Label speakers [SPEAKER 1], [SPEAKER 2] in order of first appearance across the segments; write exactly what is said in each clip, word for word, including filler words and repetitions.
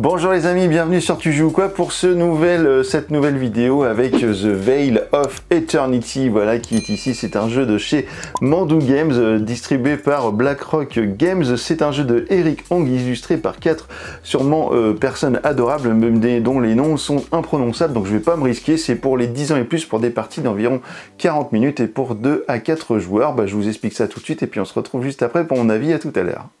[SPEAKER 1] Bonjour les amis, bienvenue sur Tu joues quoi pour ce nouvel, euh, cette nouvelle vidéo avec The Veil of Eternity, voilà qui est ici. C'est un jeu de chez Mandou Games, euh, distribué par BlackRock Games. C'est un jeu de Eric Hong, illustré par quatre sûrement euh, personnes adorables, même des, dont les noms sont imprononçables, donc je vais pas me risquer. C'est pour les dix ans et plus, pour des parties d'environ quarante minutes et pour deux à quatre joueurs. Bah, je vous explique ça tout de suite et puis on se retrouve juste après pour mon avis. À tout à l'heure.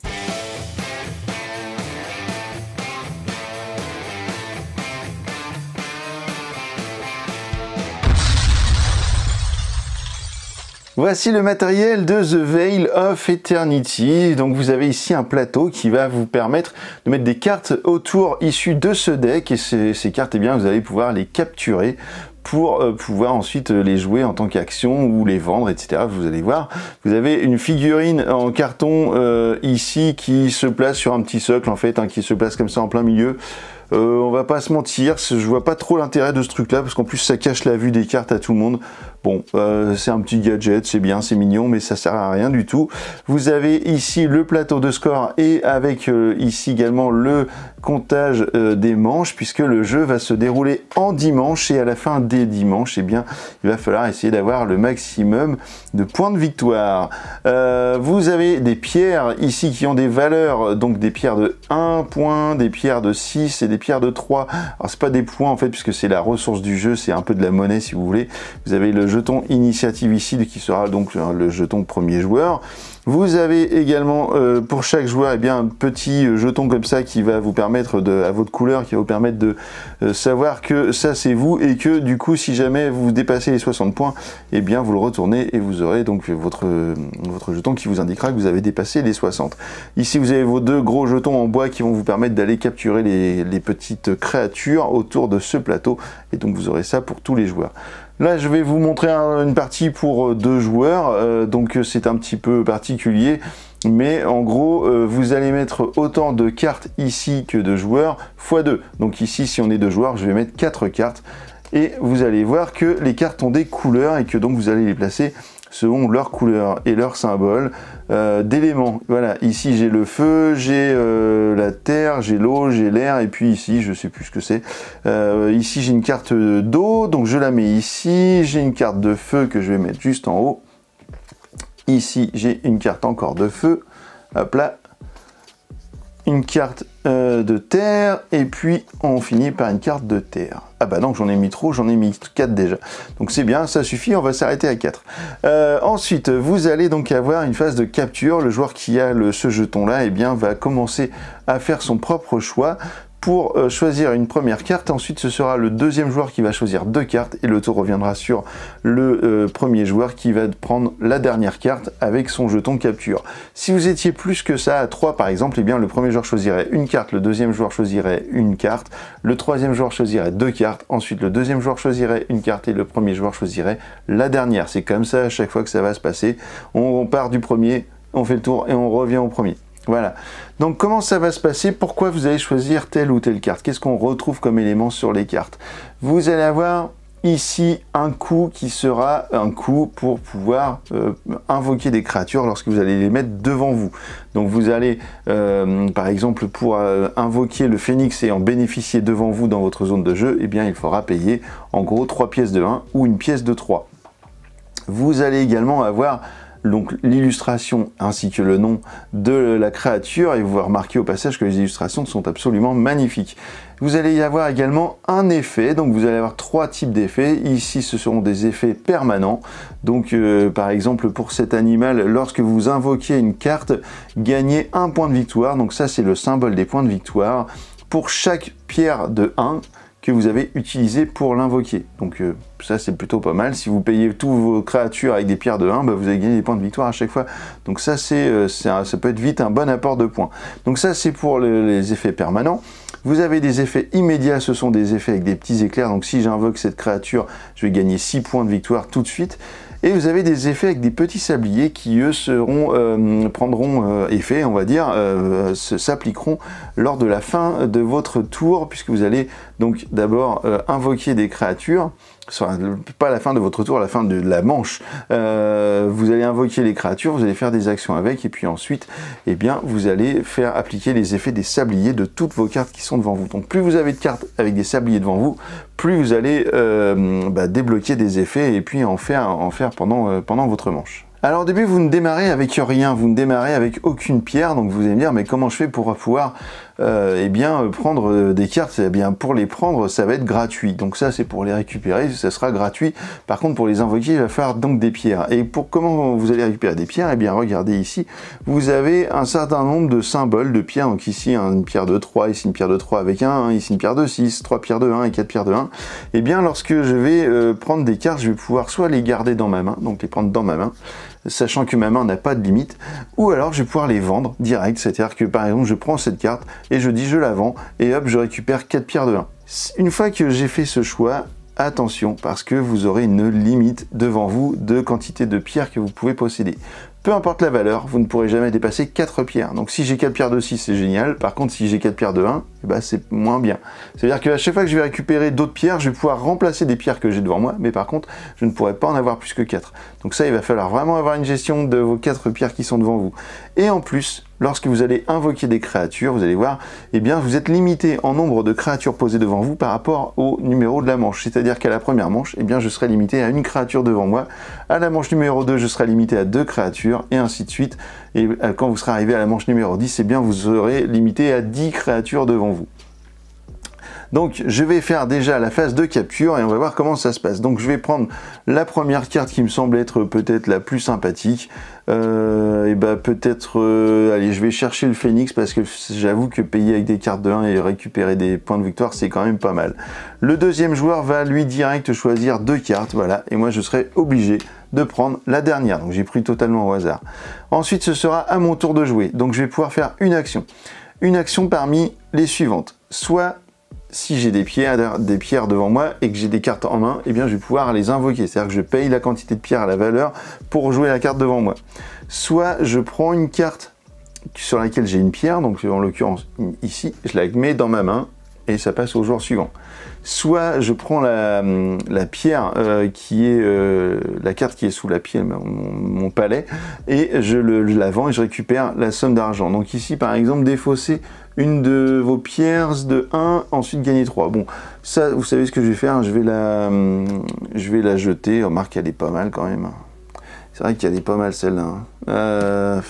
[SPEAKER 1] Voici le matériel de The Veil of Eternity. Donc vous avez ici un plateau qui va vous permettre de mettre des cartes autour issues de ce deck, et ces, ces cartes, eh bien, vous allez pouvoir les capturer pour euh, pouvoir ensuite les jouer en tant qu'action ou les vendre, et cetera. Vous allez voir, vous avez une figurine en carton euh, ici qui se place sur un petit socle en fait, hein, qui se place comme ça en plein milieu. Euh, on va pas se mentir, je vois pas trop l'intérêt de ce truc là, parce qu'en plus ça cache la vue des cartes à tout le monde. Bon, euh, c'est un petit gadget, c'est bien, c'est mignon, mais ça sert à rien du tout. Vous avez ici le plateau de score et avec euh, ici également le comptage euh, des manches, puisque le jeu va se dérouler en dimanche, et à la fin des dimanches, eh bien, il va falloir essayer d'avoir le maximum de points de victoire. Euh, vous avez des pierres ici qui ont des valeurs, donc des pierres de un point, des pierres de six et des pierres de trois. Alors c'est pas des points en fait, puisque c'est la ressource du jeu, c'est un peu de la monnaie si vous voulez. Vous avez le jeton initiative ici, qui sera donc le jeton premier joueur. Vous avez également euh, pour chaque joueur, eh bien, un petit jeton comme ça qui va vous permettre de, à votre couleur, qui va vous permettre de euh, savoir que ça c'est vous, et que du coup si jamais vous dépassez les soixante points, eh bien vous le retournez et vous aurez donc votre, votre jeton qui vous indiquera que vous avez dépassé les soixante. Ici vous avez vos deux gros jetons en bois qui vont vous permettre d'aller capturer les, les petites créatures autour de ce plateau, et donc vous aurez ça pour tous les joueurs. Là, je vais vous montrer un, une partie pour deux joueurs, euh, donc c'est un petit peu particulier, mais en gros, euh, vous allez mettre autant de cartes ici que de joueurs, fois deux. Donc ici, si on est deux joueurs, je vais mettre quatre cartes, et vous allez voir que les cartes ont des couleurs, et que donc vous allez les placer selon leur couleur et leur symbole euh, d'éléments. Voilà, ici j'ai le feu, j'ai euh, la terre, j'ai l'eau, j'ai l'air, et puis ici je sais plus ce que c'est. Euh, ici j'ai une carte d'eau, donc je la mets ici. J'ai une carte de feu que je vais mettre juste en haut. Ici j'ai une carte encore de feu. Hop là. Une carte euh, de terre, et puis on finit par une carte de terre. Ah bah non, j'en ai mis trop, j'en ai mis quatre déjà. Donc c'est bien, ça suffit, on va s'arrêter à quatre. Euh, ensuite, vous allez donc avoir une phase de capture. Le joueur qui a le, ce jeton-là, eh bien, va commencer à faire son propre choix pour euh, choisir une première carte. Ensuite, ce sera le deuxième joueur qui va choisir deux cartes, et le tour reviendra sur le euh, premier joueur qui va prendre la dernière carte avec son jeton capture. Si vous étiez plus que ça, à trois par exemple, eh bien le premier joueur choisirait une carte, le deuxième joueur choisirait une carte, le troisième joueur choisirait deux cartes, ensuite le deuxième joueur choisirait une carte et le premier joueur choisirait la dernière. C'est comme ça à chaque fois que ça va se passer. On, on part du premier, on fait le tour et on revient au premier. Voilà, donc comment ça va se passer? Pourquoi vous allez choisir telle ou telle carte? Qu'est-ce qu'on retrouve comme élément sur les cartes? Vous allez avoir ici un coup qui sera un coup pour pouvoir euh, invoquer des créatures lorsque vous allez les mettre devant vous. Donc vous allez, euh, par exemple, pour euh, invoquer le phénix et en bénéficier devant vous dans votre zone de jeu, eh bien il faudra payer en gros trois pièces de un ou une pièce de trois. Vous allez également avoir donc l'illustration ainsi que le nom de la créature, et vous remarquez au passage que les illustrations sont absolument magnifiques. Vous allez y avoir également un effet, donc vous allez avoir trois types d'effets. Ici ce seront des effets permanents, donc euh, par exemple pour cet animal, lorsque vous invoquez une carte, gagnez un point de victoire, donc ça c'est le symbole des points de victoire, pour chaque pierre de un que vous avez utilisé pour l'invoquer. Donc euh, ça c'est plutôt pas mal. Si vous payez tous vos créatures avec des pierres de un, bah, vous allez gagner des points de victoire à chaque fois. Donc ça c'est, euh, ça peut être vite un bon apport de points. Donc ça c'est pour le, les effets permanents. Vous avez des effets immédiats, ce sont des effets avec des petits éclairs. Donc si j'invoque cette créature, je vais gagner six points de victoire tout de suite. Et vous avez des effets avec des petits sabliers qui, eux, seront, euh, prendront euh, effet, on va dire, euh, s'appliqueront lors de la fin de votre tour, puisque vous allez donc d'abord euh, invoquer des créatures, soit pas à la fin de votre tour, à la fin de la manche. Euh, vous allez invoquer les créatures, vous allez faire des actions avec, et puis ensuite, eh bien, vous allez faire appliquer les effets des sabliers de toutes vos cartes qui sont devant vous. Donc plus vous avez de cartes avec des sabliers devant vous, plus vous allez euh, bah, débloquer des effets et puis en faire, en faire pendant, euh, pendant votre manche. Alors au début, vous ne démarrez avec rien, vous ne démarrez avec aucune pierre, donc vous allez me dire, mais comment je fais pour pouvoir euh, eh bien, prendre des cartes? Eh bien, pour les prendre, ça va être gratuit, donc ça c'est pour les récupérer, ça sera gratuit. Par contre, pour les invoquer, il va falloir donc des pierres. Et pour comment vous allez récupérer des pierres? Eh bien, regardez ici, vous avez un certain nombre de symboles de pierres, donc ici une pierre de trois, ici une pierre de trois avec un, ici une pierre de six, trois pierres de un et quatre pierres de un. Eh bien, lorsque je vais euh, prendre des cartes, je vais pouvoir soit les garder dans ma main, donc les prendre dans ma main, sachant que ma main n'a pas de limite, ou alors je vais pouvoir les vendre direct, c'est-à-dire que par exemple je prends cette carte et je dis je la vends et hop je récupère quatre pierres de un. Une fois que j'ai fait ce choix, attention parce que vous aurez une limite devant vous de quantité de pierres que vous pouvez posséder. Peu importe la valeur, vous ne pourrez jamais dépasser quatre pierres. Donc si j'ai quatre pierres de six, c'est génial. Par contre, si j'ai quatre pierres de un, eh ben, c'est moins bien. C'est-à-dire qu'à chaque fois que je vais récupérer d'autres pierres, je vais pouvoir remplacer des pierres que j'ai devant moi, mais par contre, je ne pourrai pas en avoir plus que quatre. Donc ça, il va falloir vraiment avoir une gestion de vos quatre pierres qui sont devant vous. Et en plus, lorsque vous allez invoquer des créatures, vous allez voir, eh bien, vous êtes limité en nombre de créatures posées devant vous par rapport au numéro de la manche. C'est-à-dire qu'à la première manche, eh bien, je serai limité à une créature devant moi. À la manche numéro deux, je serai limité à deux créatures, et ainsi de suite. Et quand vous serez arrivé à la manche numéro dix, eh bien, vous serez limité à dix créatures devant vous. Donc je vais faire déjà la phase de capture et on va voir comment ça se passe. Donc je vais prendre la première carte qui me semble être peut-être la plus sympathique. Euh, et bah peut-être, euh, allez, je vais chercher le phénix parce que j'avoue que payer avec des cartes de un et récupérer des points de victoire, c'est quand même pas mal. Le deuxième joueur va lui direct choisir deux cartes, voilà, et moi je serai obligé de prendre la dernière. Donc j'ai pris totalement au hasard. Ensuite ce sera à mon tour de jouer. Donc je vais pouvoir faire une action. Une action parmi les suivantes. Soit si j'ai des pierres, des pierres devant moi et que j'ai des cartes en main, eh bien je vais pouvoir les invoquer. C'est-à-dire que je paye la quantité de pierres à la valeur pour jouer la carte devant moi. Soit je prends une carte sur laquelle j'ai une pierre, donc en l'occurrence ici, je la mets dans ma main et ça passe au joueur suivant. Soit je prends la, la pierre euh, qui est euh, la carte qui est sous la pierre, mon, mon palais, et je, le, je la vends et je récupère la somme d'argent. Donc ici par exemple défausser une de vos pierres de un, ensuite gagner trois. Bon, ça vous savez ce que je vais faire, je vais la, je vais la jeter. Remarque qu'elle est pas mal quand même. C'est vrai qu'elle est pas mal celle-là. Euh...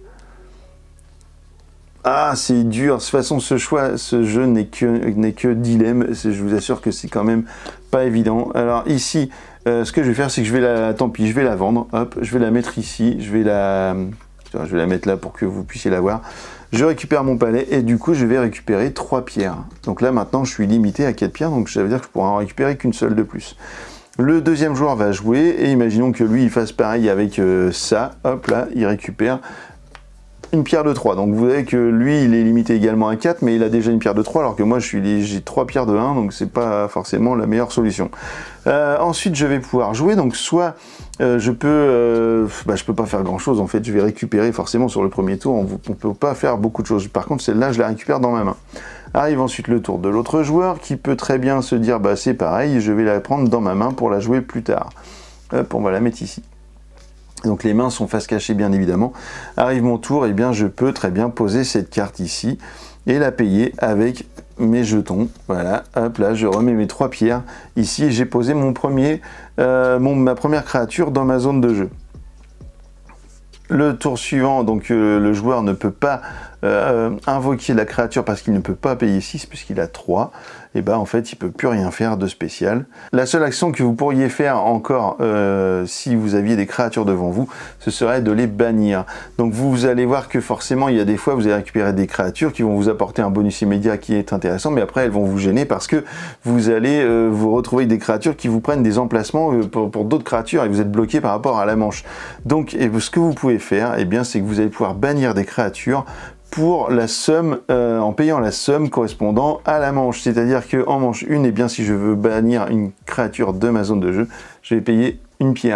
[SPEAKER 1] Ah, c'est dur. De toute façon, ce choix, ce jeu n'est que, n'est que dilemme. Je vous assure que c'est quand même pas évident. Alors ici, euh, ce que je vais faire, c'est que je vais la... Tant pis, je vais la vendre. Hop, je vais la mettre ici. Je vais la... Je vais la mettre là pour que vous puissiez la voir. Je récupère mon palais et du coup, je vais récupérer trois pierres. Donc là, maintenant, je suis limité à quatre pierres. Donc ça veut dire que je pourrai en récupérer qu'une seule de plus. Le deuxième joueur va jouer et imaginons que lui, il fasse pareil avec euh, ça. Hop, là, il récupère une pierre de trois. Donc vous voyez que lui, il est limité également à quatre, mais il a déjà une pierre de trois, alors que moi, j'ai trois pierres de un, donc c'est pas forcément la meilleure solution. Euh, ensuite, je vais pouvoir jouer, donc soit euh, je peux... Euh, bah, je peux pas faire grand-chose, en fait, je vais récupérer forcément sur le premier tour, on ne peut pas faire beaucoup de choses. Par contre, celle-là, je la récupère dans ma main. Arrive ensuite le tour de l'autre joueur, qui peut très bien se dire, bah c'est pareil, je vais la prendre dans ma main pour la jouer plus tard. Hop, on va la mettre ici. Donc les mains sont face cachée bien évidemment. Arrive mon tour, et eh bien je peux très bien poser cette carte ici et la payer avec mes jetons. Voilà, hop là, je remets mes trois pierres ici et j'ai posé mon premier, euh, mon, ma première créature dans ma zone de jeu. Le tour suivant, donc euh, le joueur ne peut pas euh, invoquer la créature parce qu'il ne peut pas payer six puisqu'il a trois. Et ben en fait il peut plus rien faire de spécial. La seule action que vous pourriez faire encore euh, si vous aviez des créatures devant vous, ce serait de les bannir. Donc vous, vous allez voir que forcément il y a des fois vous allez récupérer des créatures qui vont vous apporter un bonus immédiat qui est intéressant, mais après elles vont vous gêner parce que vous allez euh, vous retrouver avec des créatures qui vous prennent des emplacements euh, pour, pour d'autres créatures et vous êtes bloqué par rapport à la manche. Donc et ce que vous pouvez faire, eh bien c'est que vous allez pouvoir bannir des créatures pour la somme, euh, en payant la somme correspondant à la manche. C'est-à-dire qu'en manche un, eh bien, si je veux bannir une créature de ma zone de jeu, je vais payer une pierre.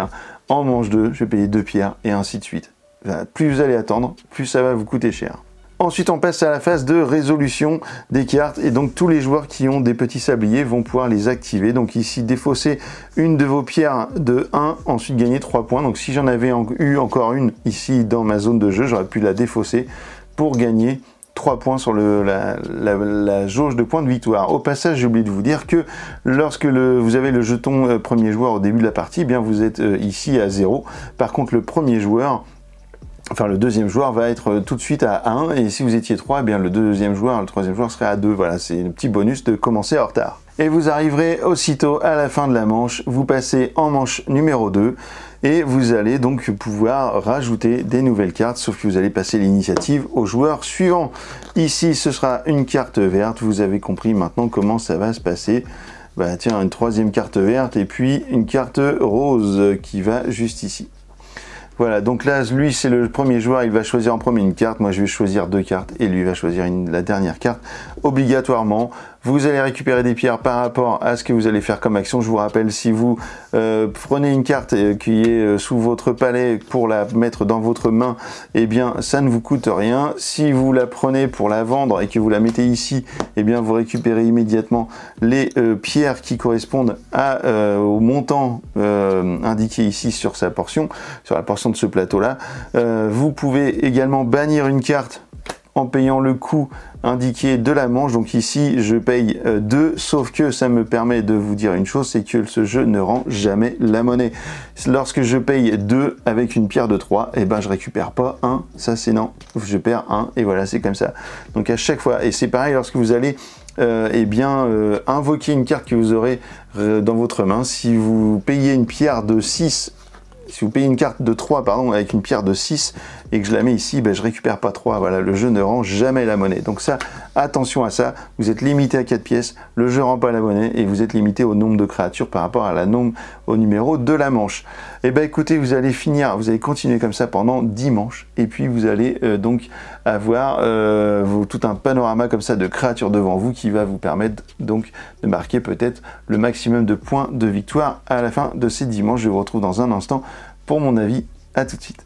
[SPEAKER 1] en manche deux, je vais payer deux pierres, et ainsi de suite. Plus vous allez attendre, plus ça va vous coûter cher. Ensuite, on passe à la phase de résolution des cartes, et donc tous les joueurs qui ont des petits sabliers vont pouvoir les activer. Donc ici, défausser une de vos pierres de un, ensuite gagner trois points. Donc si j'en avais eu encore une ici dans ma zone de jeu, j'aurais pu la défausser pour gagner trois points sur le, la, la, la jauge de points de victoire. Au passage, j'ai oublié de vous dire que lorsque le, vous avez le jeton euh, premier joueur au début de la partie, eh bien vous êtes euh, ici à zéro. Par contre, le premier joueur, enfin le deuxième joueur va être tout de suite à un, et si vous étiez trois, eh bien le deuxième joueur, le troisième joueur serait à deux. Voilà, c'est un petit bonus de commencer en retard. Et vous arriverez aussitôt à la fin de la manche, vous passez en manche numéro deux, et vous allez donc pouvoir rajouter des nouvelles cartes, sauf que vous allez passer l'initiative au joueur suivant. Ici, ce sera une carte verte, vous avez compris maintenant comment ça va se passer. Bah tiens, une troisième carte verte, et puis une carte rose qui va juste ici. Voilà, donc là, lui, c'est le premier joueur, il va choisir en premier une carte. Moi, je vais choisir deux cartes et lui va choisir une, la dernière carte. Obligatoirement, vous allez récupérer des pierres par rapport à ce que vous allez faire comme action. Je vous rappelle, si vous euh, prenez une carte qui est sous votre palais pour la mettre dans votre main, eh bien, ça ne vous coûte rien. Si vous la prenez pour la vendre et que vous la mettez ici, eh bien, vous récupérez immédiatement les euh, pierres qui correspondent à, euh, au montant euh, indiqué ici sur sa portion, sur la portion de ce plateau-là. Euh, vous pouvez également bannir une carte en payant le coût indiqué de la manche. Donc ici je paye euh, deux, sauf que ça me permet de vous dire une chose, c'est que ce jeu ne rend jamais la monnaie. Lorsque je paye deux avec une pierre de trois, et eh ben je récupère pas un, ça c'est non, je perds un, et voilà, c'est comme ça. Donc à chaque fois, et c'est pareil lorsque vous allez euh, eh bien euh, invoquer une carte que vous aurez euh, dans votre main. Si vous payez une pierre de six, si vous payez une carte de trois, pardon, avec une pierre de six et que je la mets ici, ben, je récupère pas trois. Voilà, le jeu ne rend jamais la monnaie. Donc ça, attention à ça, vous êtes limité à quatre pièces, le jeu rend pas la monnaie et vous êtes limité au nombre de créatures par rapport à la nombre, au numéro de la manche. Et ben écoutez, vous allez finir, vous allez continuer comme ça pendant dix manches et puis vous allez euh, donc avoir euh, vous, tout un panorama comme ça de créatures devant vous qui va vous permettre donc de marquer peut-être le maximum de points de victoire à la fin de ces dix manches. Je vous retrouve dans un instant pour mon avis. À tout de suite.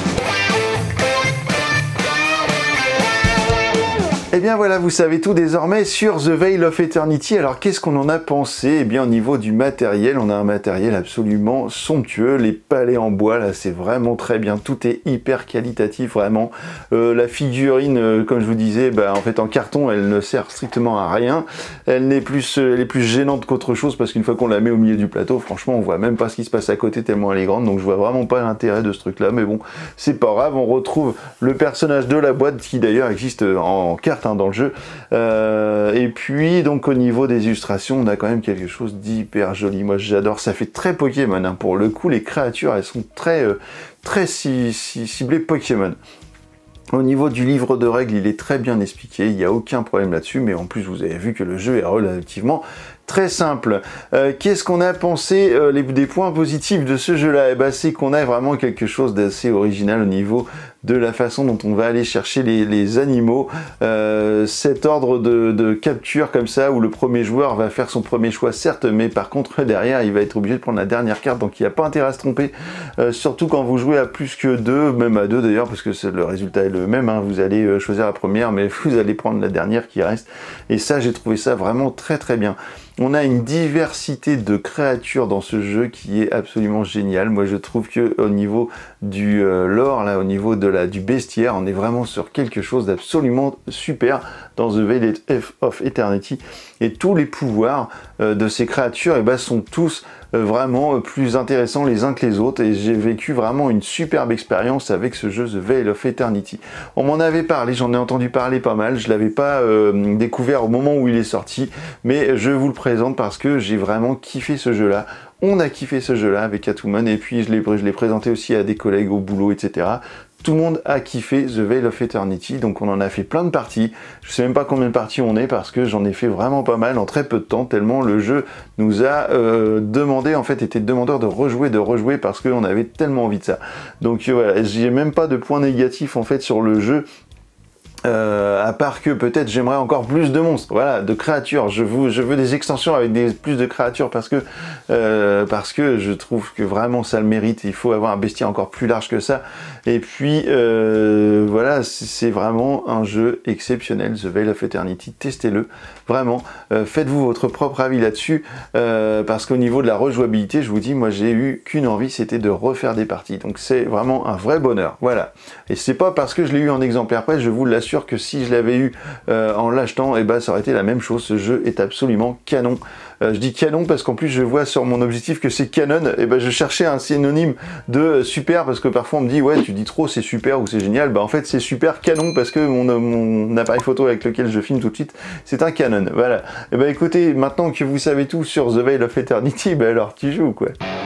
[SPEAKER 1] Et bien voilà, vous savez tout désormais sur The Veil of Eternity. Alors qu'est-ce qu'on en a pensé? Eh bien au niveau du matériel, on a un matériel absolument somptueux. Les palets en bois, là, c'est vraiment très bien. Tout est hyper qualitatif, vraiment. Euh, la figurine, euh, comme je vous disais, bah, en fait en carton, elle ne sert strictement à rien. Elle n'est plus, euh, elle est plus gênante qu'autre chose parce qu'une fois qu'on la met au milieu du plateau, franchement, on voit même pas ce qui se passe à côté tellement elle est grande. Donc je vois vraiment pas l'intérêt de ce truc-là. Mais bon, c'est pas grave. On retrouve le personnage de la boîte qui d'ailleurs existe en carte dans le jeu, euh, et puis donc au niveau des illustrations on a quand même quelque chose d'hyper joli. Moi j'adore, ça fait très Pokémon, hein. Pour le coup les créatures elles sont très euh, très si, si, ciblées Pokémon. Au niveau du livre de règles, il est très bien expliqué, il n'y a aucun problème là-dessus, mais en plus vous avez vu que le jeu est relativement très simple. Euh, Qu'est-ce qu'on a pensé euh, les, des points positifs de ce jeu-là? Eh ben, c'est qu'on a vraiment quelque chose d'assez original au niveau de la façon dont on va aller chercher les, les animaux. Euh, cet ordre de, de capture comme ça, où le premier joueur va faire son premier choix, certes, mais par contre derrière il va être obligé de prendre la dernière carte, donc il n'y a pas intérêt à se tromper, euh, surtout quand vous jouez à plus que deux, même à deux d'ailleurs, parce que le résultat est le même, hein. Vous allez choisir la première, mais vous allez prendre la dernière qui reste, et ça j'ai trouvé ça vraiment très très bien. On a une diversité de créatures dans ce jeu qui est absolument géniale. Moi je trouve que au niveau du euh, lore, là, au niveau de la, du bestiaire, on est vraiment sur quelque chose d'absolument super dans The Veil of Eternity. Et tous les pouvoirs euh, de ces créatures eh ben, sont tous euh, vraiment plus intéressants les uns que les autres. Et j'ai vécu vraiment une superbe expérience avec ce jeu The Veil of Eternity. On m'en avait parlé, j'en ai entendu parler pas mal. Je l'avais pas euh, découvert au moment où il est sorti, mais je vous le présente parce que j'ai vraiment kiffé ce jeu-là. On a kiffé ce jeu-là avec Catwoman, et puis je l'ai présenté aussi à des collègues au boulot, et cetera. Tout le monde a kiffé The Veil of Eternity, donc on en a fait plein de parties. Je sais même pas combien de parties on est parce que j'en ai fait vraiment pas mal en très peu de temps, tellement le jeu nous a euh, demandé, en fait, était demandeur de rejouer, de rejouer parce qu'on avait tellement envie de ça. Donc euh, voilà, j'ai même pas de points négatifs en fait sur le jeu. Euh, à part que peut-être j'aimerais encore plus de monstres, voilà, de créatures. Je veux, je veux des extensions avec des, plus de créatures parce que euh, parce que je trouve que vraiment ça le mérite. Il faut avoir un bestiaire encore plus large que ça. Et puis euh, voilà, c'est vraiment un jeu exceptionnel, The Veil of Eternity. Testez-le, vraiment. Euh, Faites-vous votre propre avis là-dessus euh, parce qu'au niveau de la rejouabilité, je vous dis, moi j'ai eu qu'une envie, c'était de refaire des parties. Donc c'est vraiment un vrai bonheur. Voilà. Et c'est pas parce que je l'ai eu en exemplaire presse, je vous l'assure que si je l'avais eu euh, en l'achetant, et eh ben ça aurait été la même chose. Ce jeu est absolument canon. Euh, je dis canon parce qu'en plus je vois sur mon objectif que c'est canon. Et eh ben je cherchais un synonyme de euh, super parce que parfois on me dit ouais tu dis trop c'est super ou c'est génial. Bah en fait c'est super canon parce que mon, mon appareil photo avec lequel je filme tout de suite c'est un Canon. Voilà. Et ben écoutez, maintenant que vous savez tout sur The Veil of Eternity, ben alors tu joues quoi.